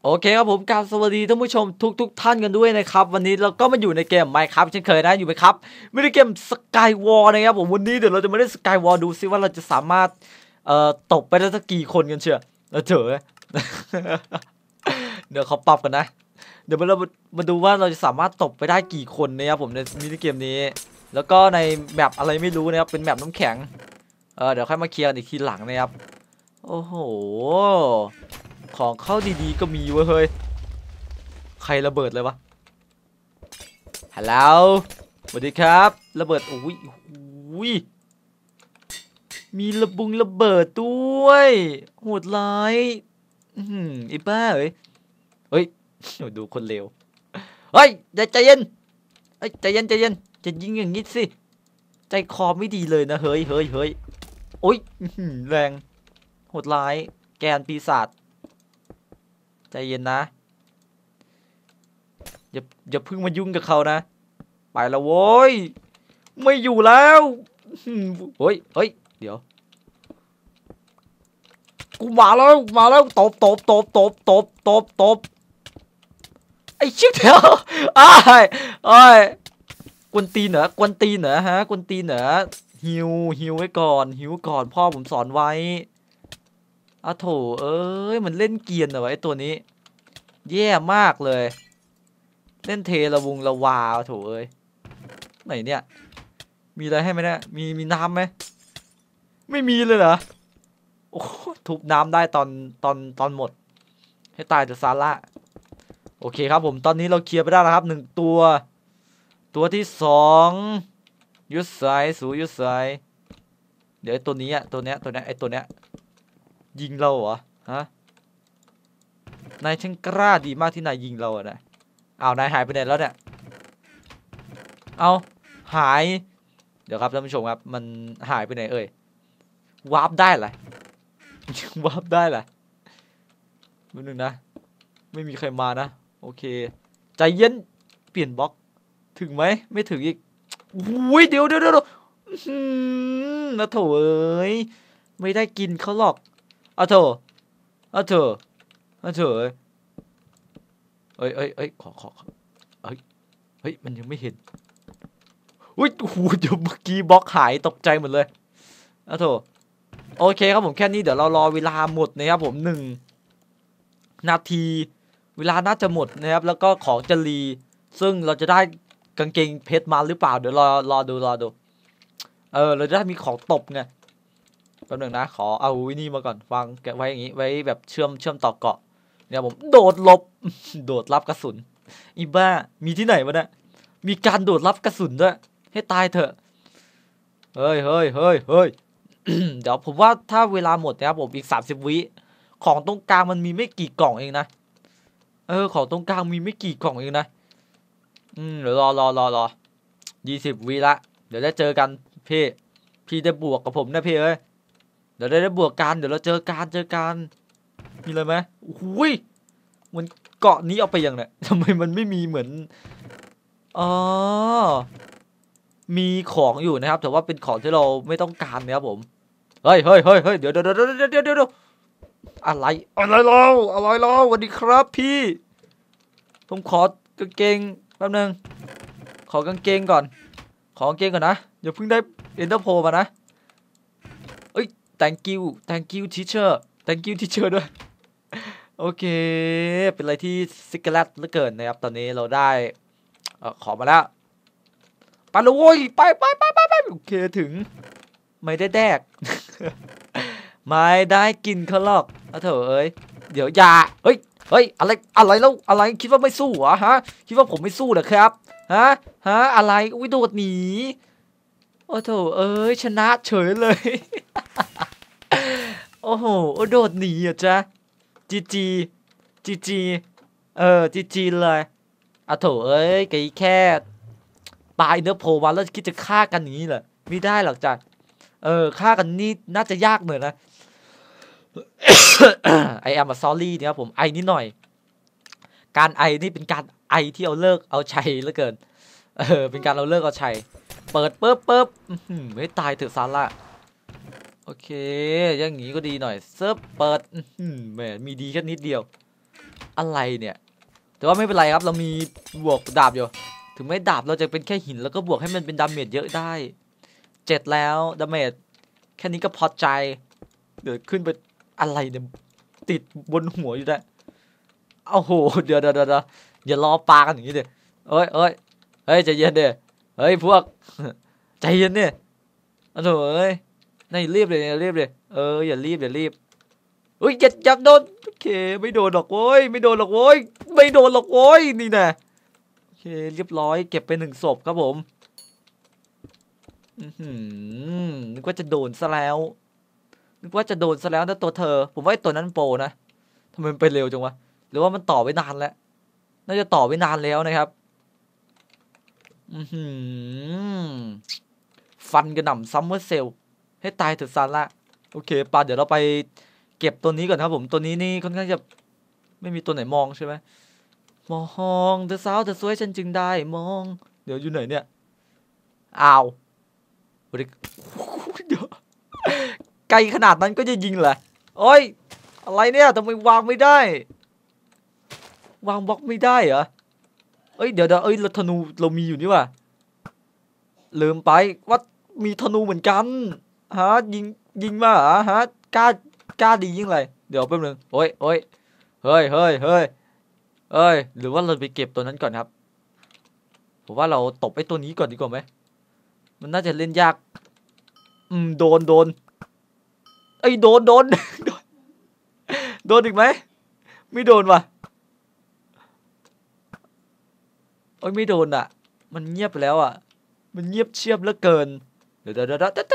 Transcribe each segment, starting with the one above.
โอเคครับผมกราบสวัสดีท่านผู้ชมทุกท่านกันด้วยนะครับวันนี้เราก็มาอยู่ในเกม Minecraft เช่นเคยนะอยู่ไหมครับไม่ได้เกม Skywars นะครับผมวันนี้เดี๋ยวเราจะมาเล่น Skywars ดูซิว่าเราจะสามารถตบไปได้สักกี่คนกันเชียวเถอะ เดี๋ยวเขาปรับกันนะเดี๋ยวเรามาดูว่าเราจะสามารถตบไปได้กี่คนนะครับผมในมินิเกมนี้แล้วก็ในแมปอะไรไม่รู้นะครับเป็นแมปน้ำแข็งเดี๋ยวค่อยมาเคลียร์อีกทีหลังนะครับโอ้โหของเข้าดีๆก็มีเว้ยเฮ้ยใครระเบิดเลยวะฮัลโหลสวัสดีครับระเบิดอุ้ยมีระเบิดด้วยโหดร้ายไอ้บ้าเฮ้ยดูคนเลวเฮ้ยใจเย็นใจเย็นจะยิงอย่างงี้สิใจคอไม่ดีเลยนะเฮ้ยโอ้ยแรงโหดร้ายแกนปีศาจใจเย็นนะอย่าเพิ่งมายุ่งกับเขานะไปแล้วโว้ยไม่อยู่แล้วเฮ้ยเดี๋ยวกูมาแล้วตบไอ้ชิบเถอะอ้ายกวนตีนเหรอกวนตีนเหรอฮะกวนตีนเหรอหิวไว้ก่อนหิวก่อนพ่อผมสอนไว้อะโถเอ้ยมันเล่นเกียร์เหรอไอ้ตัวนี้แย่มากเลยเล่นเทละวาโถเอ้ยไหนเนี่ยมีอะไรให้ไหมเนี่ยมีน้ำไหมไม่มีเลยเหรอโอ้ทุบน้ำได้ตอนหมดให้ตายแต่ซาร่าโอเคครับผมตอนนี้เราเคลียร์ไปได้แล้วครับ1ตัวที่2ยุดสายสูยุดสายเดี๋ยวไอ้ตัวนี้อะตัวเนี้ยไอ้ตัวเนี้ยยิงเราเหรอฮะนายช่างกล้าดีมากที่นายยิงเราอะนะอ้าวนายหายไปไหนแล้วเนี่ยเอาหายเดี๋ยวครับท่านผู้ชมครับมันหายไปไหนเอ่ยวาร์ปได้เหรอวาร์ปได้เหรอนิดนึงนะไม่มีใครมานะโอเคใจเย็นเปลี่ยนบล็อกถึงไหมไม่ถึงอีกอุ้ยเดี๋ยวนะโถเอ้ยไม่ได้กินเขาหรอกเอาเถอะเอ้ยขอเฮ้ยมันยังไม่เห็นอุ้ยโอ้โหเดี๋ยวเมื่อกี้บล็อกหายตกใจหมดเลยเอาเถอะโอเคครับผมแค่นี้เดี๋ยวเรารอเวลาหมดนะครับผม1 นาทีเวลาน่าจะหมดนะครับแล้วก็ของจะรีซึ่งเราจะได้กางเกงเพชรมาหรือเปล่าเดี๋ยวรอดูเราจะได้มีของตบไงแป๊บนึงนะขอเอาวินี่มาก่อนวางแกะไว้อย่างนี้ไว้แบบเชื่อมต่อเกาะเนี่ยผมโดดหลบ โดดรับกระสุนอีบ้ามีที่ไหนวะเนี่ยมีการโดดรับกระสุนด้วยให้ตายเถอะเฮ้ย เดี๋ยวผมว่าถ้าเวลาหมดนะครับผมอีก30 วิของตรงกลางมันมีไม่กี่กล่องเองนะของตรงกลางมีไม่กี่กล่องเองนะเดี๋ยวรอ20 วิละเดี๋ยวได้เจอกันพี่ได้บวกกับผมนะพี่เอ้ยเดี๋ยวได้บวกกันเดี๋ยวเราเจอกันมีเลยไหมอุ้ยมันเกาะนี้เอาไปยังเนี่ยทำไมมันไม่มีเหมือนอ๋อมีของอยู่นะครับแต่ว่าเป็นของที่เราไม่ต้องการนะครับผมเฮ้ยเดี๋ยวอะไรเราสวัสดีครับพี่ผมขอกางเกงแป๊บนึงขอกางเกงก่อนนะอย่าเพิ่งได้เอ็นเตอร์โพมานะเอ้ย thank you teacher ด้วยโอเคเป็นอะไรที่ซิกเกอร์แลตเหลือเกินนะครับตอนนี้เราได้ขอมาแล้วไปเลยโว้ยไปโอเคถึงไม่ได้แดก ไม่ได้กินเขาหรอกเถอะเอ้ยเดี๋ยวอย่าเฮ้ยอะไรแล้วอะไรคิดว่าไม่สู้เหรอฮะคิดว่าผมไม่สู้เหรอครับฮะอะไรอุ้ยโดดหนีโอ้โถเอ้ยชนะเฉยเลย โอ้โหโดดหนีอ่ะจ๊ะจีจีจีเลยโถเอ้ยแค่ปลายเนื้อโผล่มาแล้วคิดจะฆ่ากันอย่างนี้เหรอไม่ได้หรอกจ้ะฆ่ากันนี่น่าจะยากเหมือนนะ ไอแอมซอรี่เนี่ยครับผมไอนิดหน่อยการไอนี่เป็นการไอที่เอาเลิกเอาชัยเหลือเกินเป็นการเอาเลิกเอาชัยเปิดปุ๊บไม่ตายเถอะซาร่าโอเคอย่างงี้ก็ดีหน่อยเซิร์ฟเปิดแหมมีดีแค่นิดเดียวอะไรเนี่ยแต่ว่าไม่เป็นไรครับเรามีบวกดาบอยู่ถึงไม่ดาบเราจะเป็นแค่หินแล้วก็บวกให้มันเป็นดาเมจเยอะได้7แล้วดาเมจแค่นี้ก็พอใจเดี๋ยวขึ้นไปอะไรเนี่ยติดบนหัวอยู่ได้โอ้โหเดี๋ยวอย่ารอปลากันอย่างนี้เดี๋ยวเฮ้ยใจเย็นเดี๋ยวเฮ้ยพวกใจเย็นเนี่ยโอ้โหเอ้ยนี่รีบเลยอย่ารีบอุ้ยอย่าโดนโอเคไม่โดนหรอกโว้ยไม่โดนหรอกโว้ยนี่แน่โอเคเรียบร้อยเก็บไป1 ศพครับผมนึกว่าจะโดนซะแล้วนะตัวเธอผมว่าไอ้ตัวนั้นโปรนะทำไมมันไปเร็วจังวะหรือว่ามันต่อไว้นานแล้วน่าจะต่อไว้นานแล้วนะครับฟันกระหน่ำซัมเมอร์เซลให้ตายเถอะซาร่าโอเคปาเดี๋ยวเราไปเก็บตัวนี้ก่อนครับผมตัวนี้นี่ค่อนข้างจะไม่มีตัวไหนมองใช่ไหมมองเธอสาวเธอสวยฉันจึงได้มองเดี๋ยวอยู่ไหนเนี่ยอ้าวเดี๋ยวไกลขนาดนั้นก็จะยิงเหรอโอ้ยอะไรเนี่ยทำไมวางไม่ได้วางบล็อกไม่ได้เหรอเอ้ยเดี๋ยวเอ้ยธนูเรามีอยู่นี่ว่ะลืมไปว่ามีธนูเหมือนกันฮะยิงมาเหรอฮะกล้าดียิ่งไรเดี๋ยวแป๊บนึงโอ้ยเฮ้ยหรือว่าเราไปเก็บตัวนั้นก่อนครับผมว่าเราตบไอ้ตัวนี้ก่อนดีกว่าไหมมันน่าจะเล่นยากโดนไอ้โดนอีกไหมไม่โดนว่ะโอ้ยไม่โดนอ่ะมันเงียบไปแล้วอ่ะมันเงียบเชียบเหลือเกินเดี๋ยว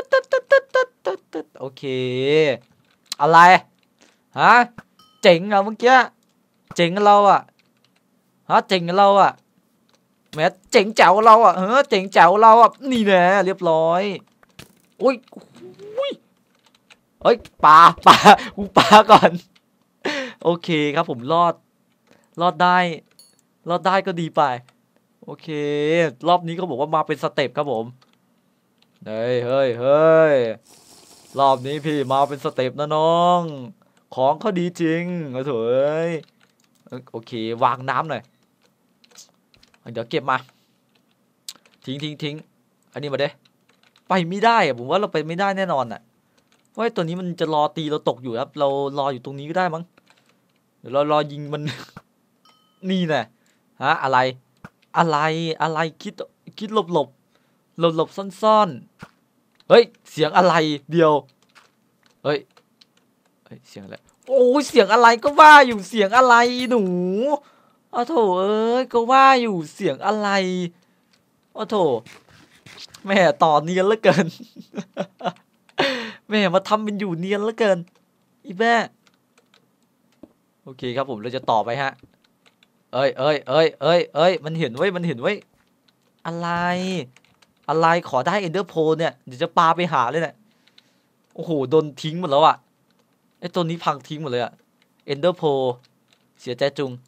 โอเคอะไรฮะเจ๋งเหรอเมื่อกี้เจ๋งเราอ่ะฮะเจ๋งเราอ่ะแม้เจ๋งแจ๋วเราอ่ะเจ๋งแจ๋วเราอ่ะนี่แน่เรียบร้อยอุ้ยเฮ้ยกูปาก่อนโอเคครับผมรอดได้ก็ดีไปโอเครอบนี้เขาบอกว่ามาเป็นสเต็ปครับผมเฮ้ยรอบนี้พี่มาเป็นสเต็ปนะน้องของเขาดีจริงโอ้โถยโอเควางน้ำหน่อยเดี๋ยวเก็บมาทิ้งอันนี้มาเด้ไปไม่ได้อะผมว่าเราไปไม่ได้แน่นอนอ่ะเพราะตัวนี้มันจะรอตีเราตกอยู่ครับเรารออยู่ตรงนี้ก็ได้มั้งเดี๋ยวเรารอยิงมัน นี่แน่ฮะอะไรคิดหลบซ่อนเฮ้ยเสียงอะไรเดียวเฮ้ยเสียงอะไรโอ้ยเสียงอะไรก็ว่าอยู่เสียงอะไรหนูอ้าวโถเอ้ยก็ว่าอยู่เสียงอะไรอ้าวโถแม่ต่อเนียนเหลือเกิน แม่มาทำเป็นอยู่เนียนเหลือเกินอีแม่โอเคครับผมเราจะต่อไปฮะเอ้ยมันเห็นไว้อะไรขอได้เอนเดอร์โพเนี่ยเดี๋ยวจะปาไปหาเลยเนี่ยโอ้โหโดนทิ้งหมดแล้วอะไอตัวนี้พังทิ้งหมดเลยอะเอนเดอร์โพเสียใจจุง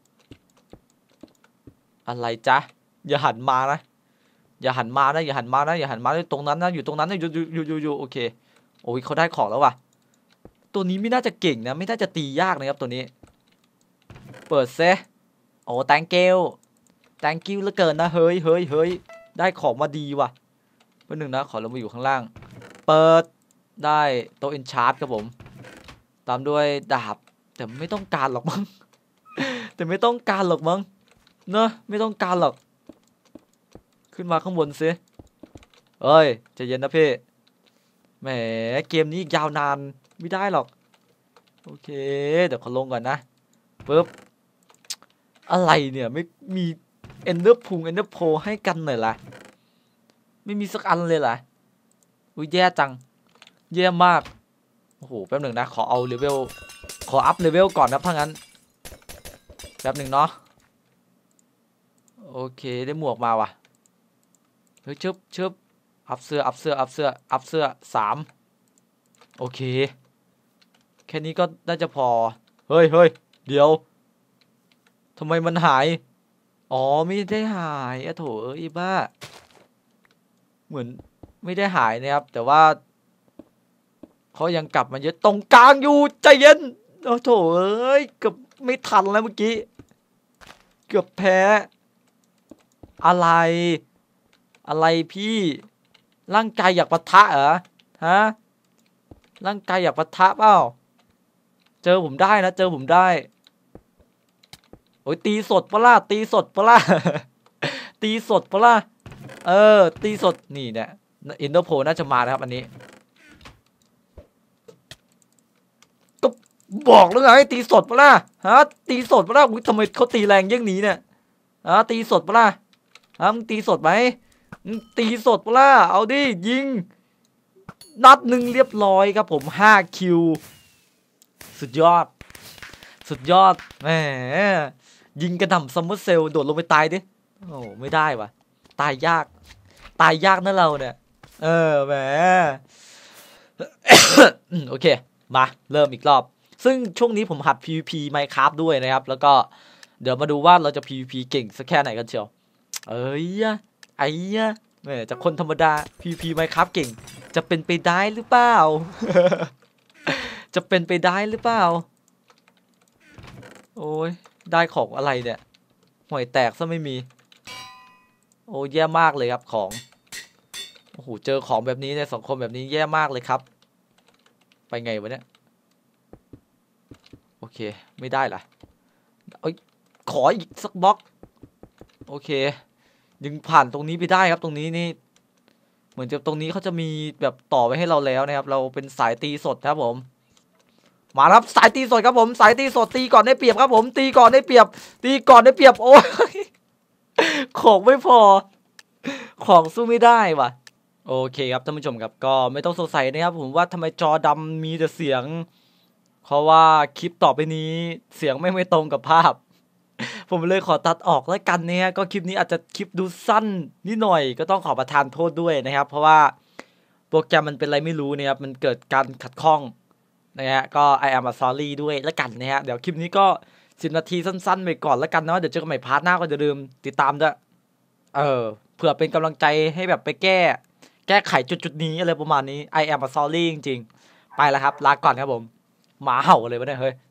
อะไรจ๊ะอย่าหันมานะอย่าหันมาตรงนั้นนะอยู่ตรงนั้นนะอยู่โอเคโอ้ยเขาได้ของแล้วว่ะตัวนี้ไม่น่าจะเก่งนะไม่น่าจะตียากนะครับตัวนี้เปิดเซโอ้ thank you เหลือเกินนะเฮ้ยได้ของมาดีว่ะเพื่อนหนึ่งนะขอลงมาอยู่ข้างล่างเปิดได้โต๊ะเอนชาร์ตครับผมตามด้วยดาบแต่ไม่ต้องการหรอกมั้งเนอะไม่ต้องการหรอกขึ้นมาข้างบนซิเอ้ยใจเย็นนะพี่แหมเกมนี้ยาวนานไม่ได้หรอกโอเคเดี๋ยวขอลงก่อนนะปึ๊บอะไรเนี่ยไม่มีเอนเดอร์โพให้กันหน่อยล่ะไม่มีสักอันเลยล่ะอุ้ยแย่จังแย่มากโอ้โหแป๊บหนึ่งนะขออัพเลเวลก่อนนะถ้างั้นแป๊บหนึ่งเนาะโอเคได้หมวกมาว่ะเฮ้ยชึบอัพเสื้อ3โอเคแค่นี้ก็น่าจะพอเฮ้ยเดี๋ยวทำไมมันหายอ๋อไม่ได้หายอะโถเอ้ยบ้าเหมือนไม่ได้หายนะครับแต่ว่าเขายังกลับมาเยอะตรงกลางอยู่ใจเย็นโอ้โถเอ้ยกับไม่ทันแล้วเมื่อกี้เกือบแพ้อะไรพี่ร่างกายอยากปะทะเหรอฮะร่างกายอยากปะทะเปล่าเจอผมได้นะเจอผมได้โอ้ยตีสดปะล่ะตีสดปะล่ะ ตีสดปะล่ะตีสดนี่เนี่ยอินเตอร์โพน่าจะมานะครับอันนี้ก็บอกแล้วไงตีสดปะล่ะฮะตีสดปะล่ะอุ้ยทำไมเขาตีแรงอย่างนี้เนี่ยตีสดปะล่ะมึงตีสดไหมตีสดปะล่ะเอาดิยิงนัดหนึ่งเรียบร้อยครับผม5 คิวสุดยอดแหมยิงกระหน่ำซัมเมอร์เซลโดดลงไปตายดิโอ้ไม่ได้วะตายยากนะเราเนี่ยแหม โอเคมาเริ่มอีกรอบซึ่งช่วงนี้ผมหัด PVP Minecraft ด้วยนะครับแล้วก็เดี๋ยวมาดูว่าเราจะ PVP เก่งสักแค่ไหนกันเชียวแหมจากคนธรรมดา PVP Minecraft เก่งจะเป็นไปได้หรือเปล่า จะเป็นไปได้หรือเปล่าโอ้ยได้ของอะไรเนี่ยห่วยแตกซะไม่มีโอ้แย่มากเลยครับของโอ้โหเจอของแบบนี้ในสังคมแบบนี้แย่มากเลยครับไปไงวะเนี่ยโอเคไม่ได้ล่ะเอ้ยขออีกสักบล็อกโอเคยังผ่านตรงนี้ไปได้ครับตรงนี้นี่เหมือนจะตรงนี้เขาจะมีแบบต่อไว้ให้เราแล้วนะครับเราเป็นสายตีสดครับผมมาครับสายตีสดครับผมสายตีสดตีก่อนได้เปรียบครับผมตีก่อนได้เปรียบโอ้ยของไม่พอของสู้ไม่ได้ว่ะโอเคครับท่านผู้ชมครับก็ไม่ต้องสงสัยนะครับผมว่าทำไมจอดำมีแต่เสียงเพราะว่าคลิปต่อไปนี้เสียงไม่ตรงกับภาพผมเลยขอตัดออกแล้วกันเนี่ยก็คลิปนี้อาจจะคลิปดูสั้นนิดหน่อยก็ต้องขอประทานโทษด้วยนะครับเพราะว่าโปรแกรมมันเป็นอะไรไม่รู้นะครับมันเกิดการขัดข้องนะฮะก็ I am sorry ด้วยแล้วกันนะฮะเดี๋ยวคลิปนี้ก็10 นาทีสั้นๆไปก่อนแล้วกันเนาะเดี๋ยวเจอกันใหม่พาร์ทหน้าก็อย่าลืมติดตามด้วยเผื่อเป็นกำลังใจให้แบบไปแก้ไขจุดนี้อะไรประมาณนี้ I am sorry จริงๆไปแล้วครับลาก่อนครับผมหมาเห่าเลยวะเนี่ยเฮ้ย